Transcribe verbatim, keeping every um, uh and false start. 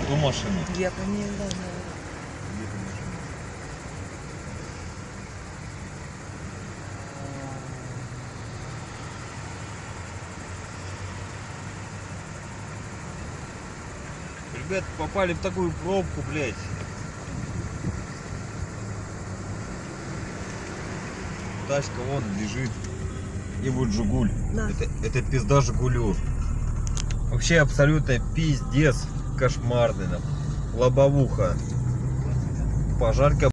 Ту машину. Я поняла. Ребят, попали в такую пробку, блядь. Тачка вон лежит. И вот Жигуль. Да. Это, это пизда Жигулю. Вообще абсолютно пиздец кошмарный. Лобовуха. Пожарка.